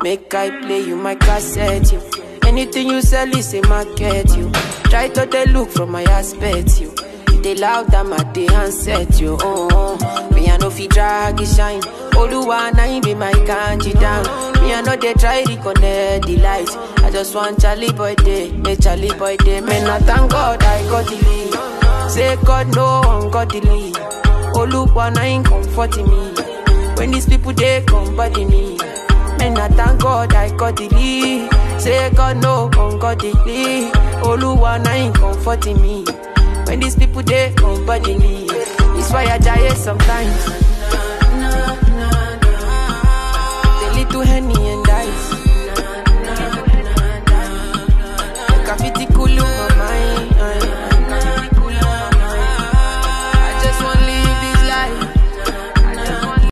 Make I play you my cassette, you. Anything you sell is a market, you. Try to they look from my aspect, you. They loud them at the handset, you. Me I know fi drag it shine. Oluwa na be my kanji down. Me I know they try to connect the lights. I just want Charlie boy day, me Charlie boy day. Man, I thank God I got the lead. Say God no one got the lead. Oluwa na ain't comforting me. When these people they come body me. Man, I thank God I got the lead. Say God no one got the lead. Oluwa na ain't comforting me. When these people they come body me. It's why I die sometimes.